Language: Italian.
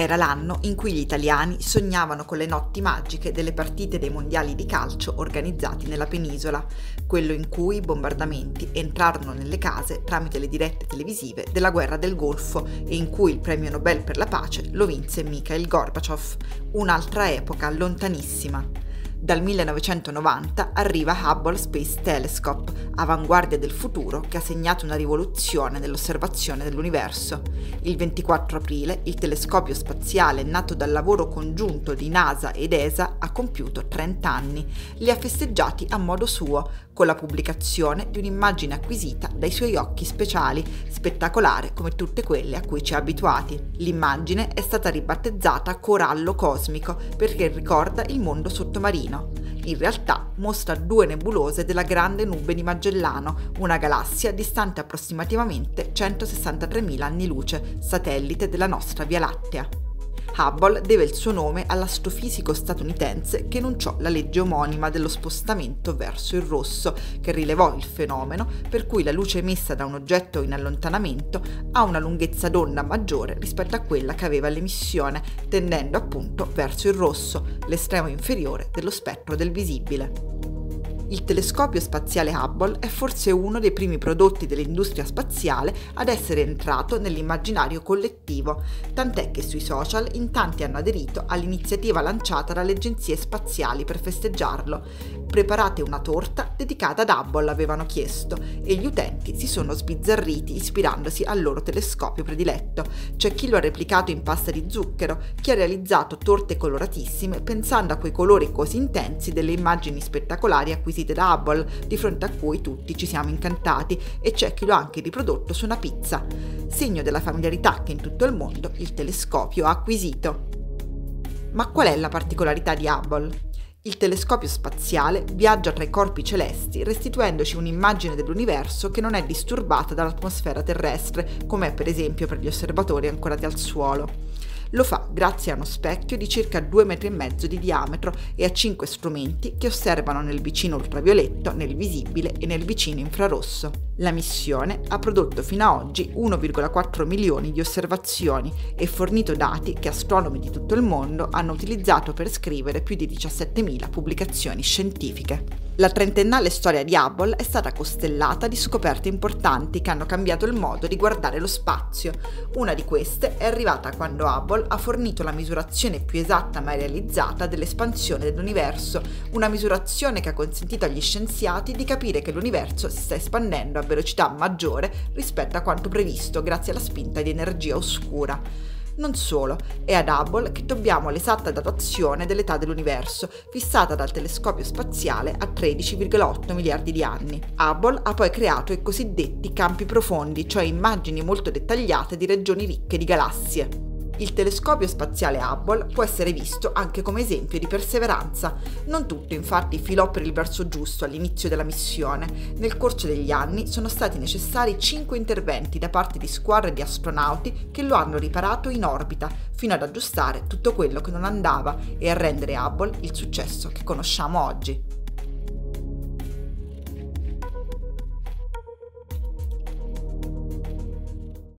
Era l'anno in cui gli italiani sognavano con le notti magiche delle partite dei mondiali di calcio organizzati nella penisola, quello in cui i bombardamenti entrarono nelle case tramite le dirette televisive della guerra del Golfo e in cui il premio Nobel per la pace lo vinse Mikhail Gorbaciov, un'altra epoca lontanissima. Dal 1990 arriva Hubble Space Telescope, avanguardia del futuro che ha segnato una rivoluzione nell'osservazione dell'universo. Il 24 aprile il telescopio spaziale nato dal lavoro congiunto di NASA ed ESA ha compiuto 30 anni. Li ha festeggiati a modo suo, con la pubblicazione di un'immagine acquisita dai suoi occhi speciali, spettacolare come tutte quelle a cui ci ha abituati. L'immagine è stata ribattezzata Corallo Cosmico perché ricorda il mondo sottomarino. In realtà mostra due nebulose della Grande Nube di Magellano, una galassia distante approssimativamente 163.000 anni luce, satellite della nostra Via Lattea. Hubble deve il suo nome all'astrofisico statunitense che enunciò la legge omonima dello spostamento verso il rosso, che rilevò il fenomeno per cui la luce emessa da un oggetto in allontanamento ha una lunghezza d'onda maggiore rispetto a quella che aveva l'emissione, tendendo appunto verso il rosso, l'estremo inferiore dello spettro del visibile. Il telescopio spaziale Hubble è forse uno dei primi prodotti dell'industria spaziale ad essere entrato nell'immaginario collettivo, tant'è che sui social in tanti hanno aderito all'iniziativa lanciata dalle agenzie spaziali per festeggiarlo. Preparate una torta dedicata ad Hubble, avevano chiesto, e gli utenti si sono sbizzarriti ispirandosi al loro telescopio prediletto. C'è chi lo ha replicato in pasta di zucchero, chi ha realizzato torte coloratissime pensando a quei colori così intensi delle immagini spettacolari acquisite da Hubble, di fronte a cui tutti ci siamo incantati, e c'è chi lo ha anche riprodotto su una pizza, segno della familiarità che in tutto il mondo il telescopio ha acquisito. Ma qual è la particolarità di Hubble? Il telescopio spaziale viaggia tra i corpi celesti, restituendoci un'immagine dell'universo che non è disturbata dall'atmosfera terrestre, come è per esempio per gli osservatori ancorati al suolo. Lo fa grazie a uno specchio di circa 2,5 metri di diametro e a 5 strumenti che osservano nel vicino ultravioletto, nel visibile e nel vicino infrarosso. La missione ha prodotto fino ad oggi 1,4 milioni di osservazioni e fornito dati che astronomi di tutto il mondo hanno utilizzato per scrivere più di 17.000 pubblicazioni scientifiche. La trentennale storia di Hubble è stata costellata di scoperte importanti che hanno cambiato il modo di guardare lo spazio. Una di queste è arrivata quando Hubble ha fornito la misurazione più esatta mai realizzata dell'espansione dell'universo, una misurazione che ha consentito agli scienziati di capire che l'universo si sta espandendo a velocità maggiore rispetto a quanto previsto grazie alla spinta di energia oscura. Non solo, è ad Hubble che dobbiamo l'esatta datazione dell'età dell'universo, fissata dal telescopio spaziale a 13,8 miliardi di anni. Hubble ha poi creato i cosiddetti campi profondi, cioè immagini molto dettagliate di regioni ricche di galassie. Il telescopio spaziale Hubble può essere visto anche come esempio di perseveranza. Non tutto infatti filò per il verso giusto all'inizio della missione. Nel corso degli anni sono stati necessari 5 interventi da parte di squadre di astronauti che lo hanno riparato in orbita, fino ad aggiustare tutto quello che non andava e a rendere Hubble il successo che conosciamo oggi.